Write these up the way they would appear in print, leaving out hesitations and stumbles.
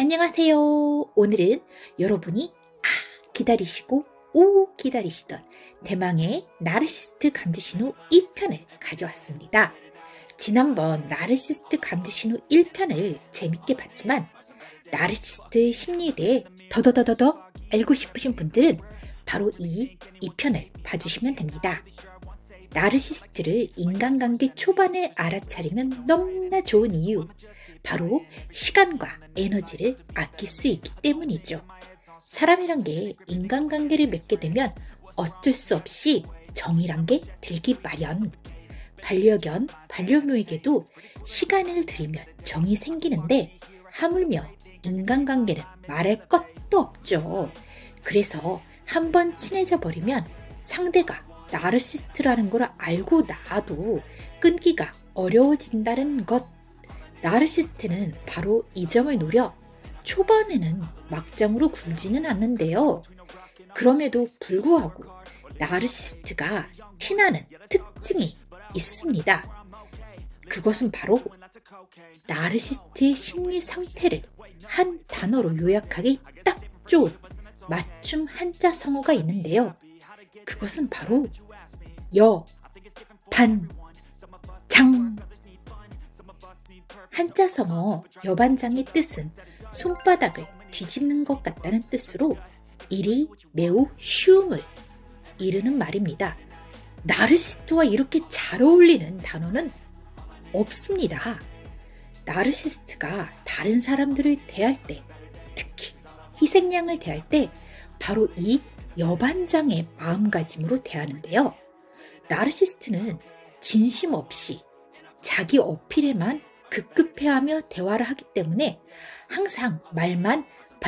안녕하세요. 오늘은 여러분이 기다리시고 기다리시던 대망의 나르시스트 감지신호 2편을 가져왔습니다. 지난번 나르시스트 감지신호 1편을 재밌게 봤지만 나르시스트 심리에 대해 더더더더 알고 싶으신 분들은 바로 이 2편을 봐주시면 됩니다. 나르시스트를 인간관계 초반에 알아차리면 너무나 좋은 이유, 바로 시간과 에너지를 아낄 수 있기 때문이죠. 사람이란 게 인간관계를 맺게 되면 어쩔 수 없이 정이란 게 들기 마련. 반려견, 반려묘에게도 시간을 들이면 정이 생기는데 하물며 인간관계는 말할 것도 없죠. 그래서 한번 친해져 버리면 상대가 나르시스트라는 걸 알고 나도 끊기가 어려워진다는 것. 나르시스트는 바로 이 점을 노려 초반에는 막장으로 굴지는 않는데요. 그럼에도 불구하고 나르시스트가 티나는 특징이 있습니다. 그것은 바로 나르시스트의 심리 상태를 한 단어로 요약하기 딱 좋은 맞춤 한자 성어가 있는데요. 그것은 바로 여, 반, 장. 한자 성어 여반장의 뜻은 손바닥을 뒤집는 것 같다는 뜻으로 일이 매우 쉬움을 이르는 말입니다. 나르시스트와 이렇게 잘 어울리는 단어는 없습니다. 나르시스트가 다른 사람들을 대할 때, 특히 희생양을 대할 때 바로 이 여반장의 마음가짐으로 대하는데요. 나르시스트는 진심 없이 자기 어필에만 급급해하며 대화를 하기 때문에 항상 말만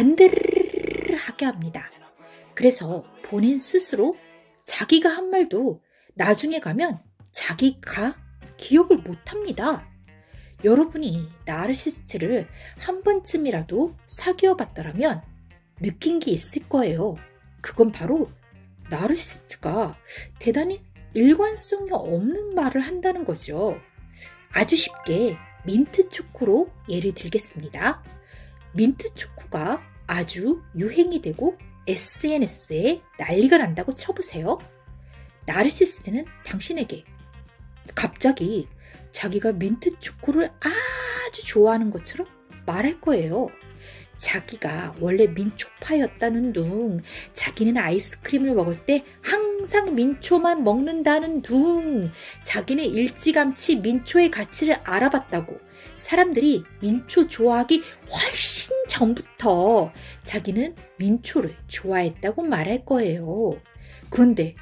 반드르르르하게 합니다. 그래서 본인 스스로 자기가 한 말도 나중에 가면 자기가 기억을 못합니다. 여러분이 나르시스트를 한 번쯤이라도 사귀어 봤더라면 느낀 게 있을 거예요. 그건 바로 나르시스트가 대단히 일관성이 없는 말을 한다는 거죠. 아주 쉽게 민트 초코로 예를 들겠습니다. 민트 초코가 아주 유행이 되고 SNS에 난리가 난다고 쳐보세요. 나르시스트는 당신에게 갑자기 자기가 민트 초코를 아주 좋아하는 것처럼 말할 거예요. 자기가 원래 민초파였다는 둥, 자기는 아이스크림을 먹을 때 항상 민초만 먹는다는 둥, 자기는 일찌감치 민초의 가치를 알아봤다고, 사람들이 민초 좋아하기 훨씬 전부터 자기는 민초를 좋아했다고 말할 거예요. 그런데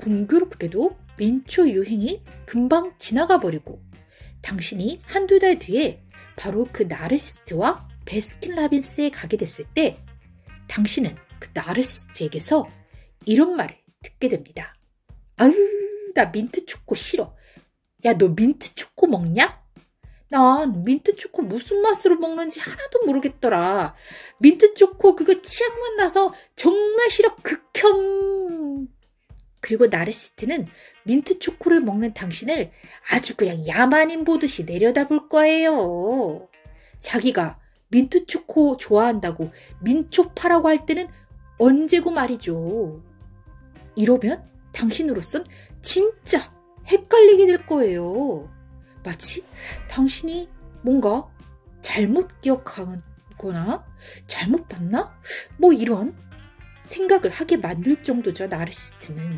공교롭게도 민초 유행이 금방 지나가 버리고 당신이 한두 달 뒤에 바로 그 나르시스트와 베스킨라빈스에 가게 됐을 때 당신은 그 나르시스트에게서 이런 말을 듣게 됩니다. 아유, 나 민트 초코 싫어. 야, 너 민트 초코 먹냐? 난 민트 초코 무슨 맛으로 먹는지 하나도 모르겠더라. 민트 초코 그거 치약만 나서 정말 싫어. 극혐. 그리고 나르시스트는 민트 초코를 먹는 당신을 아주 그냥 야만인 보듯이 내려다볼 거예요. 자기가 민트 초코 좋아한다고 민초파라고 할 때는 언제고 말이죠. 이러면 당신으로선 진짜 헷갈리게 될 거예요. 마치 당신이 뭔가 잘못 기억하거나 잘못 봤나? 뭐 이런 생각을 하게 만들 정도죠, 나르시스트는.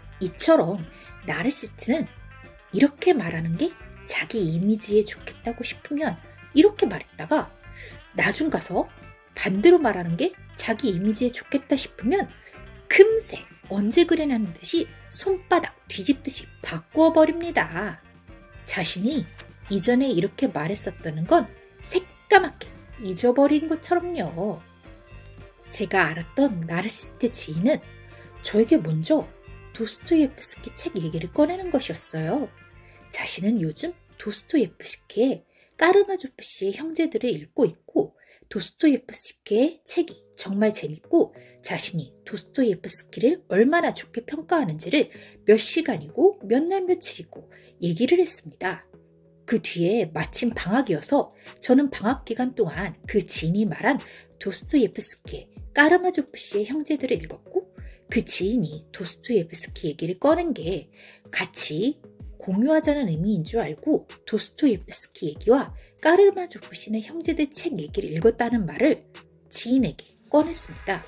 이처럼 나르시스트는 이렇게 말하는 게 자기 이미지에 좋겠다고 싶으면 이렇게 말했다가 나중 가서 반대로 말하는 게 자기 이미지에 좋겠다 싶으면 금세 언제 그래냐는 듯이 손바닥 뒤집듯이 바꾸어 버립니다. 자신이 이전에 이렇게 말했었다는 건 새까맣게 잊어버린 것처럼요. 제가 알았던 나르시스트 지인은 저에게 먼저 도스토옙스키 책 얘기를 꺼내는 것이었어요. 자신은 요즘 도스토옙스키의 까르마조프 씨의 형제들을 읽고 있고 도스토옙스키의 책이 정말 재밌고 자신이 도스토옙스키를 얼마나 좋게 평가하는지를 몇 시간이고 몇 날 며칠이고 얘기를 했습니다. 그 뒤에 마침 방학이어서 저는 방학 기간 동안 그 지인이 말한 도스토옙스키의 까르마조프 씨의 형제들을 읽었고 그 지인이 도스토옙스키 얘기를 꺼낸 게 같이 공유하자는 의미인 줄 알고 도스토옙스키 얘기와 까르마조프 씨의 형제들 책 얘기를 읽었다는 말을 지인에게 꺼냈습니다.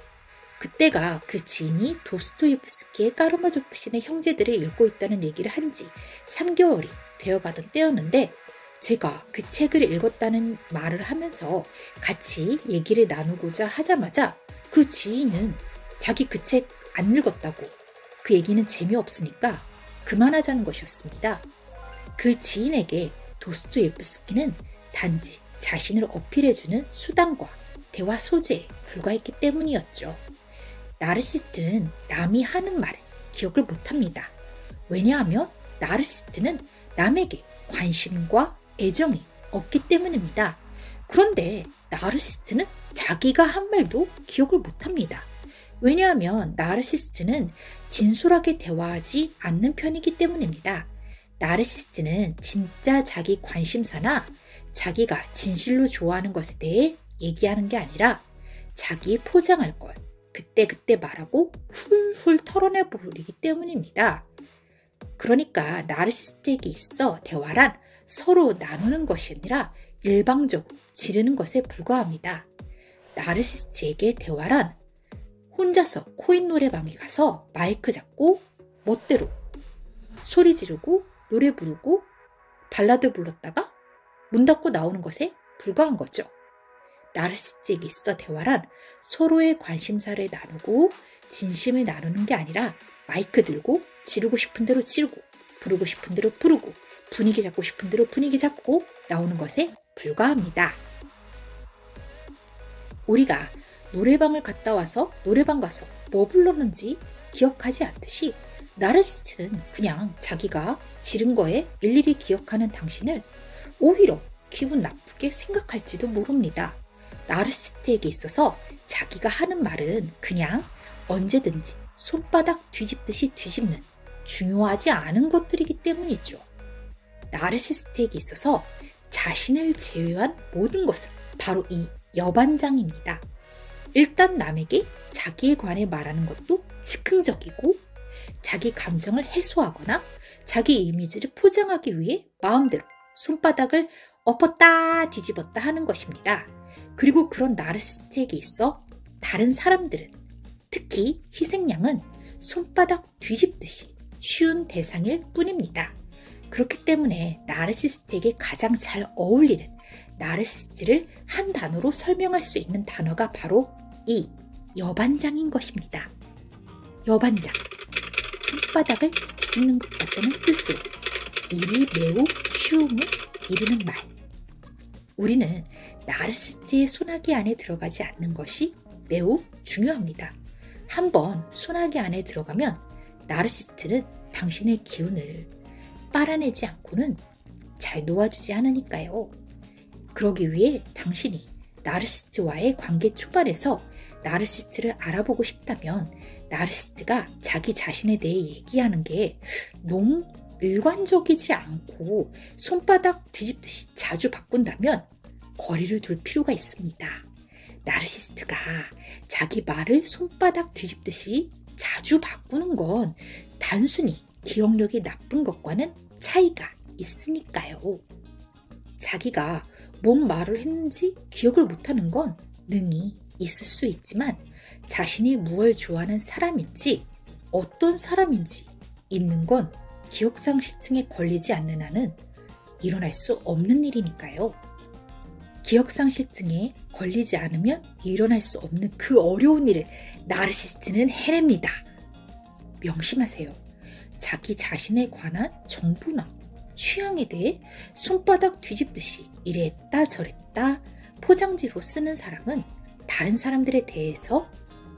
그때가 그 지인이 도스토옙스키의 까르마조프 씨의 형제들을 읽고 있다는 얘기를 한 지 3개월이 되어가던 때였는데 제가 그 책을 읽었다는 말을 하면서 같이 얘기를 나누고자 하자마자 그 지인은 자기 그 책 안 읽었다고 그 얘기는 재미없으니까 그만하자는 것이었습니다. 그 지인에게 도스토옙스키는 단지 자신을 어필해주는 수단과 대화 소재에 불과했기 때문이었죠. 나르시스트는 남이 하는 말을 기억을 못합니다. 왜냐하면 나르시스트는 남에게 관심과 애정이 없기 때문입니다. 그런데 나르시스트는 자기가 한 말도 기억을 못합니다. 왜냐하면 나르시스트는 진솔하게 대화하지 않는 편이기 때문입니다. 나르시스트는 진짜 자기 관심사나 자기가 진실로 좋아하는 것에 대해 얘기하는 게 아니라 자기 포장할 걸 그때그때 말하고 훌훌 털어내버리기 때문입니다. 그러니까 나르시스트에게 있어 대화란 서로 나누는 것이 아니라 일방적으로 지르는 것에 불과합니다. 나르시스트에게 대화란 혼자서 코인 노래방에 가서 마이크 잡고 멋대로 소리 지르고 노래 부르고 발라드 불렀다가 문 닫고 나오는 것에 불과한 거죠. 나르시스트에게 있어 대화란 서로의 관심사를 나누고 진심을 나누는 게 아니라 마이크 들고 지르고 싶은 대로 지르고 부르고 싶은 대로 부르고 분위기 잡고 싶은 대로 분위기 잡고 나오는 것에 불과합니다. 우리가 노래방을 갔다 와서 노래방 가서 뭐 불렀는지 기억하지 않듯이 나르시스트는 그냥 자기가 지른 거에 일일이 기억하는 당신을 오히려 기분 나쁘게 생각할지도 모릅니다. 나르시스트에게 있어서 자기가 하는 말은 그냥 언제든지 손바닥 뒤집듯이 뒤집는 중요하지 않은 것들이기 때문이죠. 나르시스트에게 있어서 자신을 제외한 모든 것은 바로 이 여반장입니다. 일단 남에게 자기에 관해 말하는 것도 즉흥적이고 자기 감정을 해소하거나 자기 이미지를 포장하기 위해 마음대로 손바닥을 엎었다 뒤집었다 하는 것입니다. 그리고 그런 나르시스트에게 있어 다른 사람들은 특히 희생양은 손바닥 뒤집듯이 쉬운 대상일 뿐입니다. 그렇기 때문에 나르시스트에게 가장 잘 어울리는 나르시스트를 한 단어로 설명할 수 있는 단어가 바로 이 여반장인 것입니다. 여반장, 손바닥을 뒤집는 것 같다는 뜻으로 일이 매우 쉬움을 이루는 말. 우리는 나르시스트의 소나기 안에 들어가지 않는 것이 매우 중요합니다. 한번 소나기 안에 들어가면 나르시스트는 당신의 기운을 빨아내지 않고는 잘 놓아주지 않으니까요. 그러기 위해 당신이 나르시스트와의 관계 초반에서 나르시스트를 알아보고 싶다면 나르시스트가 자기 자신에 대해 얘기하는 게 너무 일관적이지 않고 손바닥 뒤집듯이 자주 바꾼다면 거리를 둘 필요가 있습니다. 나르시스트가 자기 말을 손바닥 뒤집듯이 자주 바꾸는 건 단순히 기억력이 나쁜 것과는 차이가 있으니까요. 자기가 뭔 말을 했는지 기억을 못하는 건 능히 있을 수 있지만 자신이 무엇을 좋아하는 사람인지 어떤 사람인지 있는 건 기억상실증에 걸리지 않는 한은 일어날 수 없는 일이니까요. 기억상실증에 걸리지 않으면 일어날 수 없는 그 어려운 일을 나르시스트는 해냅니다. 명심하세요. 자기 자신에 관한 정보나 취향에 대해 손바닥 뒤집듯이 이랬다 저랬다 포장지로 쓰는 사람은 다른 사람들에 대해서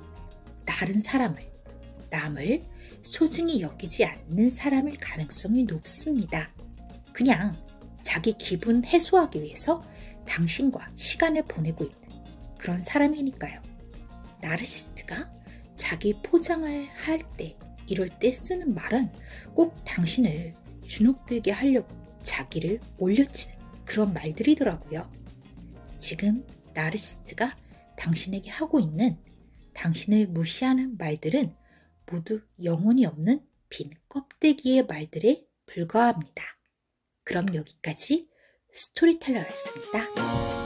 남을 소중히 여기지 않는 사람일 가능성이 높습니다. 그냥 자기 기분 해소하기 위해서 당신과 시간을 보내고 있는 그런 사람이니까요. 나르시스트가 자기 포장을 할 때 이럴 때 쓰는 말은 꼭 당신을 주눅들게 하려고 자기를 올려치는 그런 말들이더라고요. 지금 나르시스트가 당신에게 하고 있는 당신을 무시하는 말들은 모두 영혼이 없는 빈 껍데기의 말들에 불과합니다. 그럼 여기까지 스토리텔러였습니다.